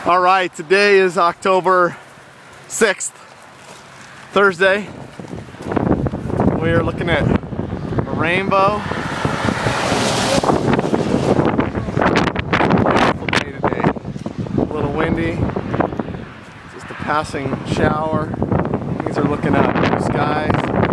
All right, today is October 6th, Thursday. We are looking at a rainbow. Beautiful day today. A little windy, just a passing shower. Things are looking up, blue skies.